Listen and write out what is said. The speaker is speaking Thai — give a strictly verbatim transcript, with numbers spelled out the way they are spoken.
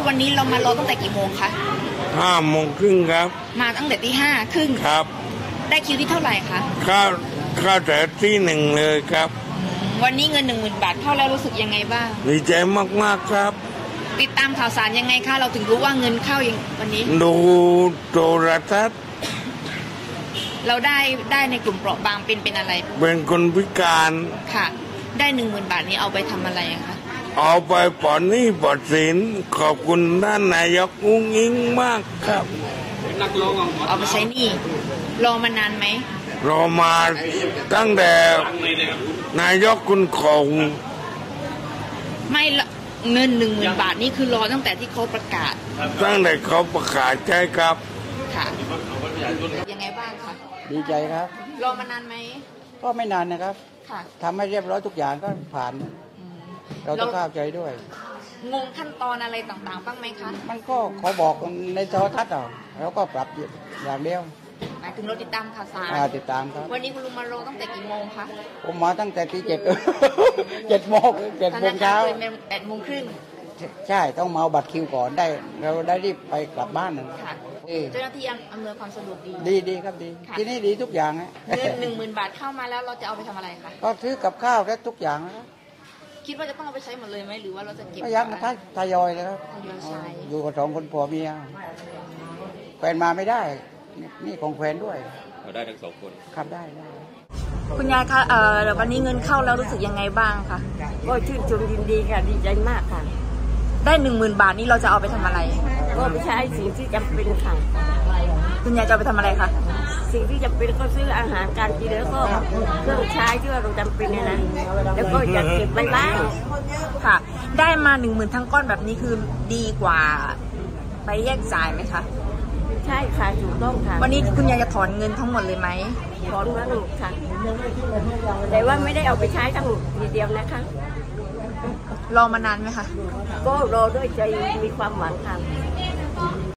วันนี้เรามารอตั้งแต่กี่โมงคะห้าโมงครึ่งครับมาตั้งแต่ที่ห้าครึ่งครับได้คิวที่เท่าไหร่คะเข้าเข้าแต่ที่หนึ่งเลยครับวันนี้เงินหนึ่งหมื่นบาทเข้าแล้วรู้สึกยังไงบ้างดีใจมากๆครับติดตามข่าวสารยังไงคะเราถึงรู้ว่าเงินเข้าอย่างวันนี้ดูโทรทัศน์เราได้ได้ในกลุ่มเปราะบางเป็นเป็นอะไรเป็นคนพิการค่ะได้หนึ่งหมื่นบาทนี้เอาไปทำอะไรคะเอาไปปลดหนี้ปลดสินขอบคุณท่านนายกอุ้งอิงมากครับเอาไปใช้หนี้รอมานานไหมรอมาตั้งแต่นายกคุณคงไม่เงินหนึ่งหมื่นบาทนี่คือรอตั้งแต่ที่เขาประกาศตั้งแต่เขาประกาศใช่ครับค่ะยังไงบ้างคะดีใจครับรอมานานไหมก็ไม่นานนะครับค่ะทำให้เรียบร้อยทุกอย่างก็ผ่านเราต้องเข้าใจด้วยงงขั้นตอนอะไรต่างๆบ้างไหมคะมันก็เขาบอกในโทรทัศน์อ่ะแล้วก็ปรับอย่างเดียวหมายถึงเราติดตามข่าวสารติดตามครับวันนี้คุณลุงมารอตั้งแต่กี่โมงคะผมมาตั้งแต่ตีเจ็ดเจ็ดโมงเจ็ดโมงเช้าแปดโมงครึ่งใช่ต้องมาเอาบัตรคิวก่อนได้เราได้รีบไปกลับบ้านค่ะเจ้าหน้าที่อำนวยความสะดวกดีดีดีครับดีที่นี่ดีทุกอย่างนะเงินหนึ่งหมื่นบาทเข้ามาแล้วเราจะเอาไปทำอะไรคะก็ซื้อกับข้าวและทุกอย่างนะคิดว่าจะต้องเอาไปใช้หมดเลยไหมหรือว่าเราจะเก็บไม่ยักนะทยอยเลยครับทยอยใช้อยู่กับสองคนผัวเมียแฟนมาไม่ได้นี่ของแฟนด้วยเราได้ทั้งสองคนครับได้ได้คุณยายคะเอ่อวันนี้เงินเข้าแล้วรู้สึกยังไงบ้างคะก็ชื่นชมยินดีค่ะดีใจมากค่ะได้หนึ่งหมื่นบาทนี้เราจะเอาไปทำอะไรก็ไปใช้สิ่งที่จำเป็นค่ะคุณยายจะเอาไปทำอะไรคะสิ่งที่จำเป็นก็ซื้ออาหารการกินแล้วก็เครื่องใช้ที่เราจำเป็นเนี่ยนะแล้วก็อยากเก็บไว้บ้างค่ะได้มาหนึ่งหมื่นทั้งก้อนแบบนี้คือดีกว่าไปแยกจ่ายไหมคะใช่ค่ะถูกต้องค่ะวันนี้คุณยายจะถอนเงินทั้งหมดเลยไหมถอนมาหมดค่ะแต่ว่าไม่ได้เอาไปใช้ทั้งหมดทีเดียวนะคะรอมานานไหมคะก็รอด้วยใจมีความหวังค่ะ